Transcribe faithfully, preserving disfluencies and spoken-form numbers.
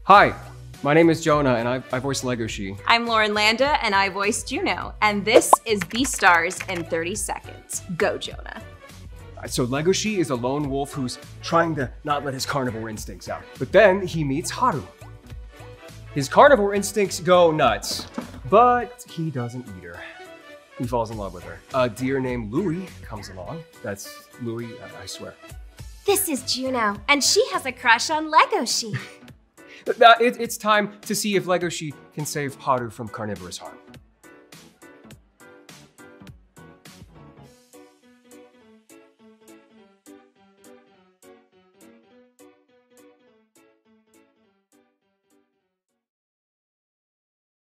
Hi, my name is Jonah, and I, I voice Legoshi. I'm Lauren Landa, and I voice Juno. And this is Beastars in thirty seconds. Go, Jonah. So Legoshi is a lone wolf who's trying to not let his carnivore instincts out. But then he meets Haru. His carnivore instincts go nuts, but he doesn't eat her. He falls in love with her. A deer named Louie comes along. That's Louie, I, I swear. This is Juno, and she has a crush on Legoshi. It, it's time to see if Legoshi can save Haru from carnivorous harm.